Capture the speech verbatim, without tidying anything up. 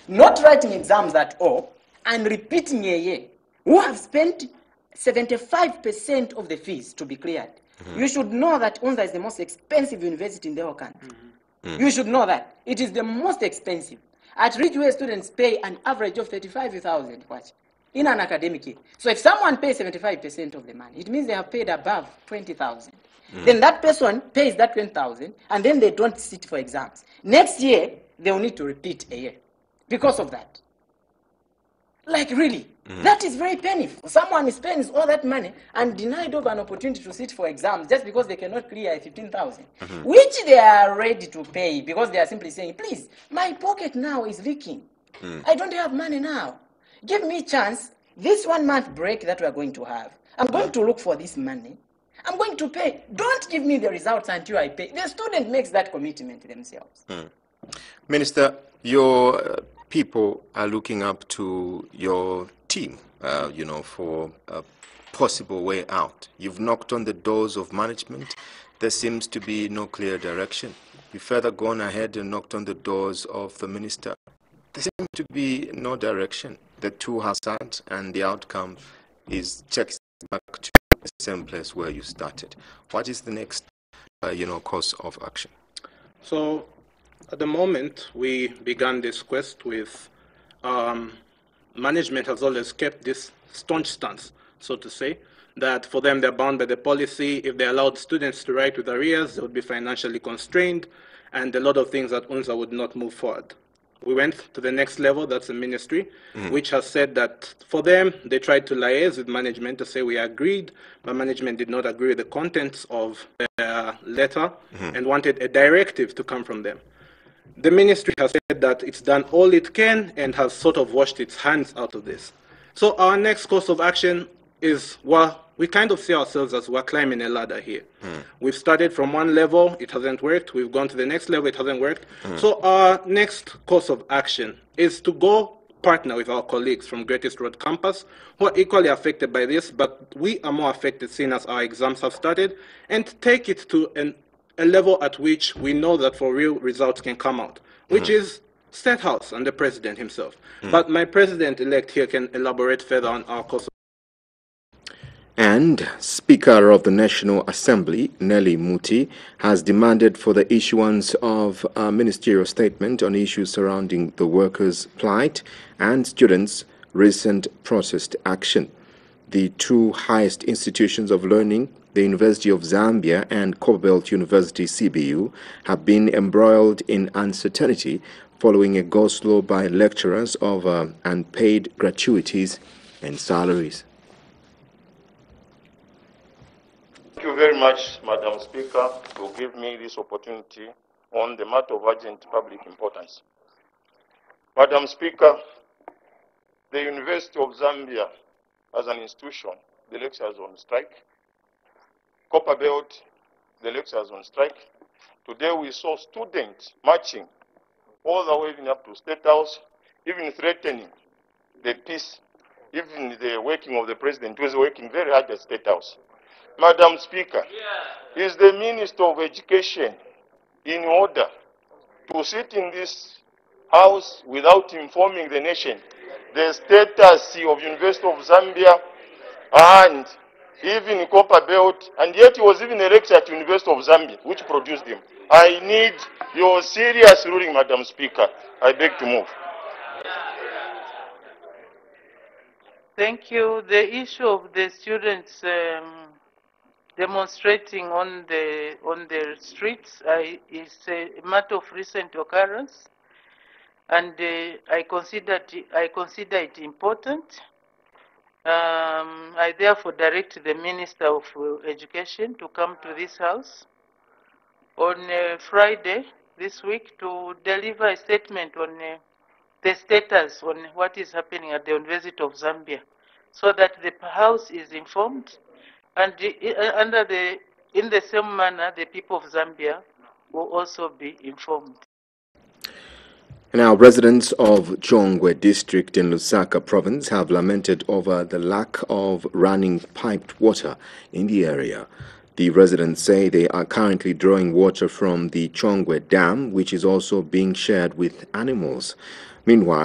not writing exams at all, and repeating a year, who have spent seventy-five percent of the fees to be cleared. Mm-hmm. You should know that UNZA is the most expensive university in the whole country. Mm-hmm. You should know that. It is the most expensive. At Ridgeway, students pay an average of thirty-five thousand in an academic year. So if someone pays seventy-five percent of the money, it means they have paid above twenty thousand. Mm. Then that person pays that twenty thousand, and then they don't sit for exams. Next year, they will need to repeat a year because of that. Like really, mm. that is very painful. Someone spends all that money and denied of an opportunity to sit for exams just because they cannot clear fifteen thousand, mm-hmm. which they are ready to pay because they are simply saying, please, my pocket now is leaking. Mm. I don't have money now. Give me a chance. This one month break that we are going to have, I'm going to look for this money. I'm going to pay. Don't give me the results until I pay. The student makes that commitment themselves. Mm. Minister, your uh, people are looking up to your team, uh, you know, for a possible way out. You've knocked on the doors of management. There seems to be no clear direction. You've further gone ahead and knocked on the doors of the minister. There seems to be no direction. The two have sat, and the outcome is checked back to the same place where you started. What is the next, uh, you know, course of action? So, at the moment, we began this quest with um, management has always kept this staunch stance, so to say, that for them they're bound by the policy. If they allowed students to write with arrears, they would be financially constrained, and a lot of things that UNZA would not move forward. We went to the next level, that's the ministry, mm. which has said that for them, they tried to liaise with management to say we agreed, but management did not agree with the contents of their letter mm-hmm. and wanted a directive to come from them. The ministry has said that it's done all it can and has sort of washed its hands out of this. So our next course of action is, well, we kind of see ourselves as we're climbing a ladder here. Mm. We've started from one level, it hasn't worked. We've gone to the next level, it hasn't worked. Mm. So our next course of action is to go partner with our colleagues from Great East Road campus who are equally affected by this, but we are more affected seeing as our exams have started, and take it to an, a level at which we know that for real results can come out, which mm. is State House and the President himself. Mm. But my President-elect here can elaborate further on our course of And Speaker of the National Assembly, Nelly Muti, has demanded for the issuance of a ministerial statement on issues surrounding the workers' plight and students' recent protest action. The two highest institutions of learning, the University of Zambia and Copperbelt University C B U, have been embroiled in uncertainty following a go-slow by lecturers over unpaid gratuities and salaries. Thank you very much, Madam Speaker, to give me this opportunity on the matter of urgent public importance. Madam Speaker, the University of Zambia as an institution, the lecturers on strike. Copperbelt, the lecturers on strike. Today we saw students marching all the way even up to State House, even threatening the peace, even the working of the President, who is working very hard at State House. Madam Speaker, yeah. Is the Minister of Education in order to sit in this House without informing the nation the status of University of Zambia and even Copperbelt, and yet he was even elected at University of Zambia, which produced him? I need your serious ruling, Madam Speaker. I beg to move. Thank you. The issue of the students um, demonstrating on the on the streets uh, is a matter of recent occurrence, and uh, I consider it, I consider it important. Um, I therefore direct the Minister of Education to come to this house on uh, Friday this week to deliver a statement on uh, the status on what is happening at the University of Zambia, so that the House is informed, and uh, under the in the same manner the people of Zambia will also be informed. Now, residents of Chongwe district in Lusaka province have lamented over the lack of running piped water in the area. The residents say they are currently drawing water from the Chongwe Dam, which is also being shared with animals. Meanwhile,